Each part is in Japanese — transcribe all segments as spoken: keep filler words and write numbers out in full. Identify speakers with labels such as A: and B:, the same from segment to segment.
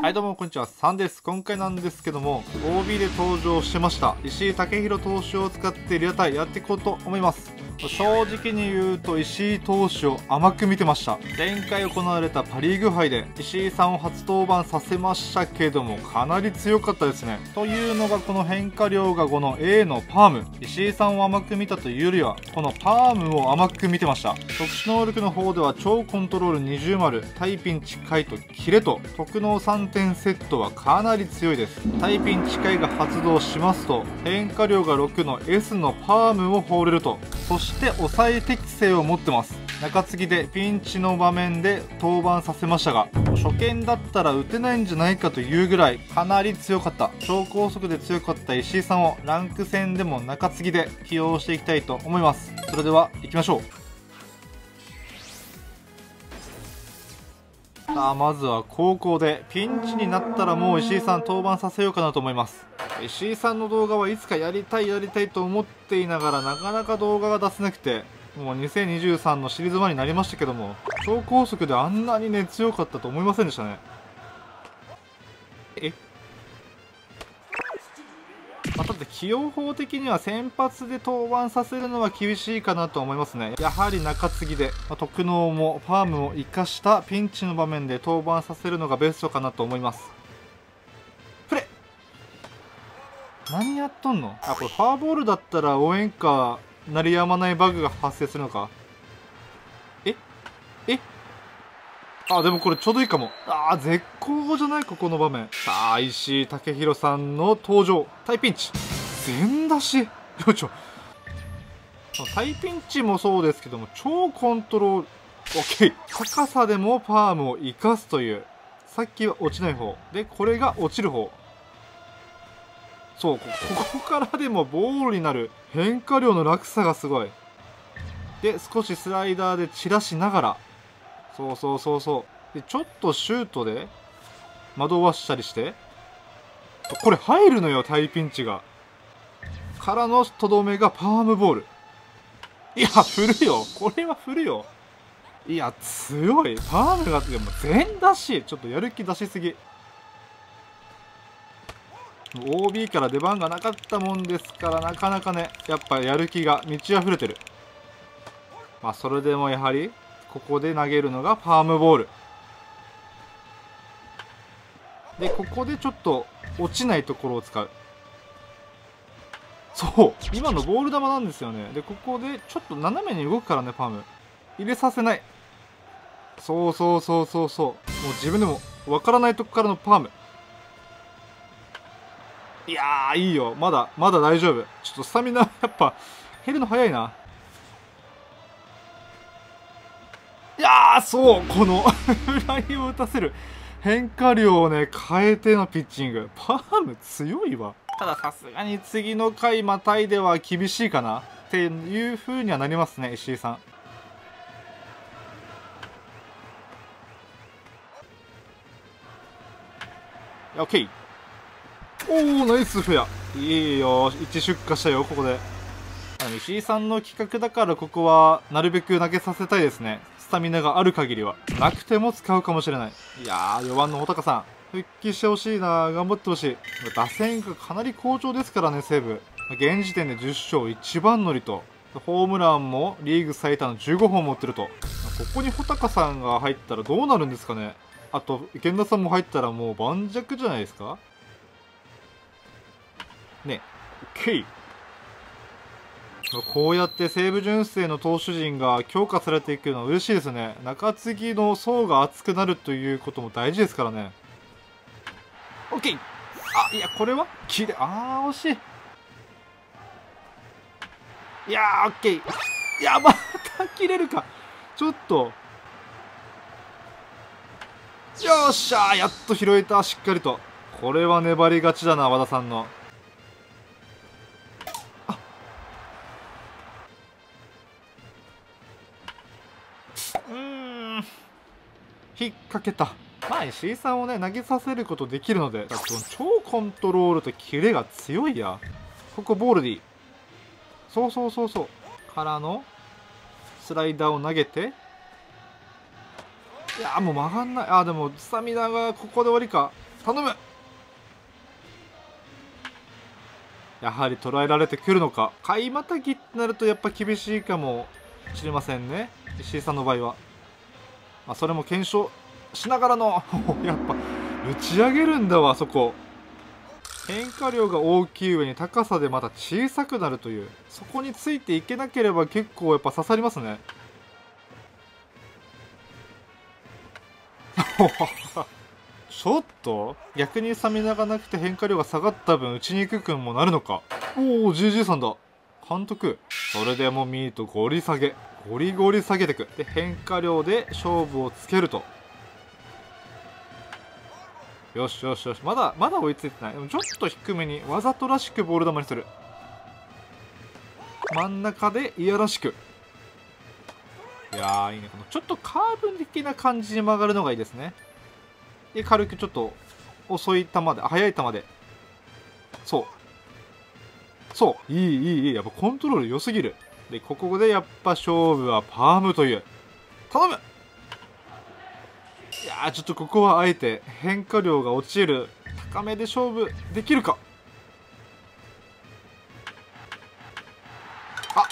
A: はいどうもこんにちは、さんです。今回なんですけども オービー で登場してました石井武宏投手を使ってリアタイやっていこうと思います。正直に言うと石井投手を甘く見てました。前回行われたパリーグ杯で石井さんを初登板させましたけどもかなり強かったですね。というのがこの変化量がこの A のパーム、石井さんを甘く見たというよりはこのパームを甘く見てました。特殊能力の方では超コントロールにじゅう丸、タイピン近いとキレと特能さんてんセットはかなり強いです。タイピン近いが発動しますと変化量がろくの S のパームを放れると、そして抑え適性を持ってます。中継ぎでピンチの場面で登板させましたが初見だったら打てないんじゃないかというぐらいかなり強かった。超高速で強かった石井さんをランク戦でも中継ぎで起用していきたいと思います。それでは行きましょう。さあまずは高校でピンチになったらもう石井さん登板させようかなと思います。石井さんの動画はいつかやりたいやりたいと思っていながらなかなか動画が出せなくて、もうにせんにじゅうさんのシリーズワンになりましたけども超高速であんなにね強かったと思いませんでしたね。えまあ、ただ起用法的には先発で登板させるのは厳しいかなと思いますね。やはり中継ぎで、まあ、特能もファームを生かしたピンチの場面で登板させるのがベストかなと思います。プレ何やっとんの。あ、これフォアボールだったら応援歌鳴りやまないバグが発生するのか。ええあ、でもこれちょうどいいかも。あー絶好じゃない、ここの場面。さあ石井武宏さんの登場。タイピンチ全出しよいしょ。タイピンチもそうですけども超コントロール OK、 高さでもパームを生かすという、さっきは落ちない方でこれが落ちる方。そう、ここからでもボールになる変化量の落差がすごい。で少しスライダーで散らしながら、そうそうそうそうでちょっとシュートで惑わしたりして、これ入るのよタイピンチが。からのとどめがパームボール。いや振るよ、これは振るよ。いや強いパームが。でも全出し、ちょっとやる気出しすぎ。 オービー から出番がなかったもんですからなかなかね、やっぱやる気が満ち溢れてる。まあそれでもやはりここで投げるのがパームボールで、ここでちょっと落ちないところを使う。そう今のボール球なんですよね。でここでちょっと斜めに動くからね、パーム入れさせない。そうそうそうそうそう、もう自分でもわからないとこからのパーム。いやーいいよ、まだまだ大丈夫。ちょっとスタミナやっぱ減るの早いな。いやーそうこのフライを打たせる変化量をね変えてのピッチング、パーム強いわ。たださすがに次の回またいでは厳しいかなっていう風にはなりますね、石井さん。オッケー。おーナイスフェア、いいよ、一出荷したよここで。あの石井さんの企画だからここはなるべく投げさせたいですね。スタミナがある限りは。なくても使うかもしれない。いやーよばんの穂高さん復帰してほしいな、頑張ってほしい。打線がかなり好調ですからね西武。現時点でじゅっ勝一番乗りと、ホームランもリーグ最多のじゅうごほん持ってると。ここに穂高さんが入ったらどうなるんですかね。あと源田さんも入ったらもう盤石じゃないですかね。 OK、こうやって西武純正の投手陣が強化されていくのは嬉しいですね。中継ぎの層が厚くなるということも大事ですからね。 OK、 あいやこれは切れ、あー惜しい。いやー OK、 いやまた切れるか。ちょっとよっしゃーやっと拾えた、しっかりと。これは粘り勝ちだな和田さんの。うーん引っ掛けた。まあ石井さんをね投げさせることできるので、超コントロールとキレが強いや。ここボールでいい。そうそうそうそうからのスライダーを投げて、いやもう曲がんない。あでもスタミナがここで終わりか。 頼む。やはり捉えられてくるのか。買いまたぎってなるとやっぱ厳しいかもしれませんね、石井さんの場合は。まあ、それも検証しながらのやっぱ打ち上げるんだわ。そこ変化量が大きい上に高さでまた小さくなるという、そこについていけなければ結構やっぱ刺さりますねちょっと逆にスタミナがなくて変化量が下がった分打ちにくくもなるのか。おお ジージー さんだ監督。それでもミートゴリ下げ、ゴリゴリ下げていく。で変化量で勝負をつけると。よしよしよし、まだまだ追いついてない。でもちょっと低めにわざとらしくボール球にする。真ん中でいやらしく。いやーいいね、このちょっとカーブ的な感じに曲がるのがいいですね。で軽くちょっと遅い球で、速い球で、そうそういいいいいい、やっぱコントロール良すぎる。でここでやっぱ勝負はパームという。頼む。いやーちょっとここはあえて変化量が落ちる高めで勝負できるか。あ、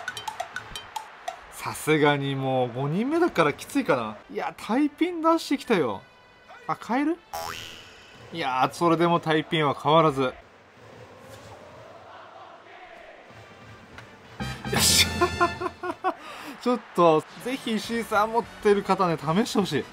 A: さすがにもうごにんめだからきついかな。いやタイピン出してきたよ。あ、変える。いやーそれでもタイピンは変わらず。よしちょっとぜひ石井さん持ってる方ね試してほしい。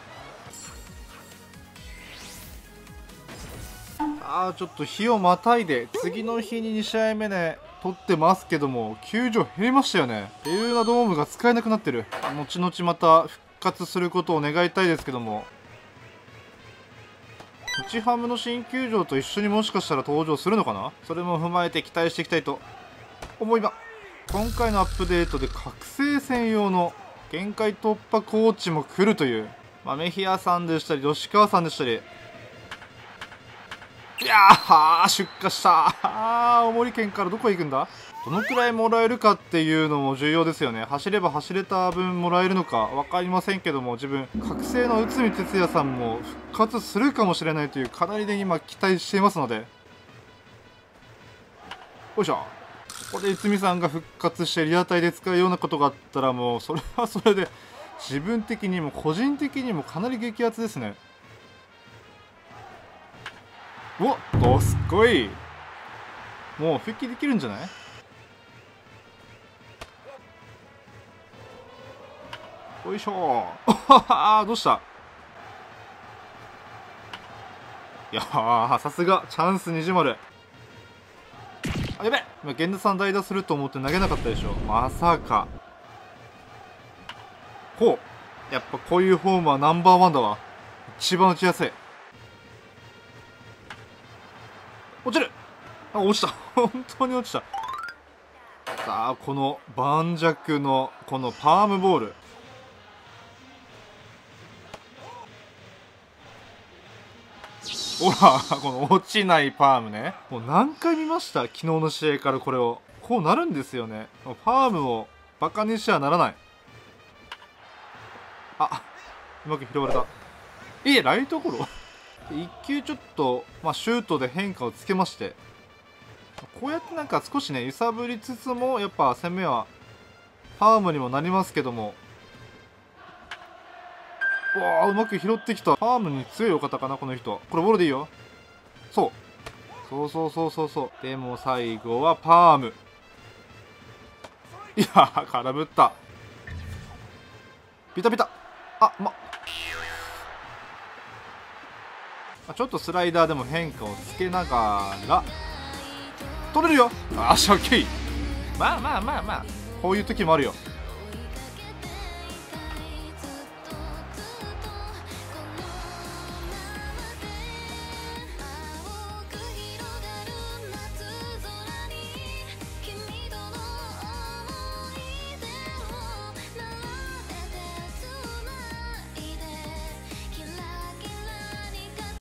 A: あーちょっと日をまたいで次の日にに試合目ね取ってますけども、球場減りましたよね。ベルーナドームが使えなくなってる。後々また復活することを願いたいですけども、日ハムの新球場と一緒にもしかしたら登場するのかな。それも踏まえて期待していきたいと思います。今回のアップデートで覚醒専用の限界突破コーチも来るという、まあ、メヒアさんでしたり吉川さんでしたり、いやー出荷した。青森県からどこへ行くんだ。どのくらいもらえるかっていうのも重要ですよね。走れば走れた分もらえるのか分かりませんけども、自分覚醒の内海哲也さんも復活するかもしれないというかなりで今期待していますので、よいしょ。ここで内海さんが復活してリアタイで使うようなことがあったら、もうそれはそれで自分的にも個人的にもかなり激アツですね。おっどすこい。もう復帰できるんじゃない。よいしょーどうした。いやーさすがチャンスにじゅう。あやべ、今源田さん代打すると思って投げなかったでしょ。まさか。ほう、やっぱこういうフォームはナンバーワンだわ。一番打ちやすい。落ちる。あ落ちた本当に落ちた。さあこの盤石のこのパームボール、ほらこの落ちないパームね、もう何回見ました昨日の試合から。これをこうなるんですよね。パームをバカにしてはならない。あうまく拾われた。えライトゴロいっ球ちょっと、まあ、シュートで変化をつけまして、こうやってなんか少しね揺さぶりつつもやっぱ攻めはパームにもなりますけども、わあうまく拾ってきた。パームに強いお方かなこの人。これボールでいいよ。そうそうそうそうそうそう。でも最後はパーム。いやー空振った。ビタビタ。あまちょっとスライダーでも変化をつけながら取れるよ。あしゃっけい。まあまあまあまあこういう時もあるよ。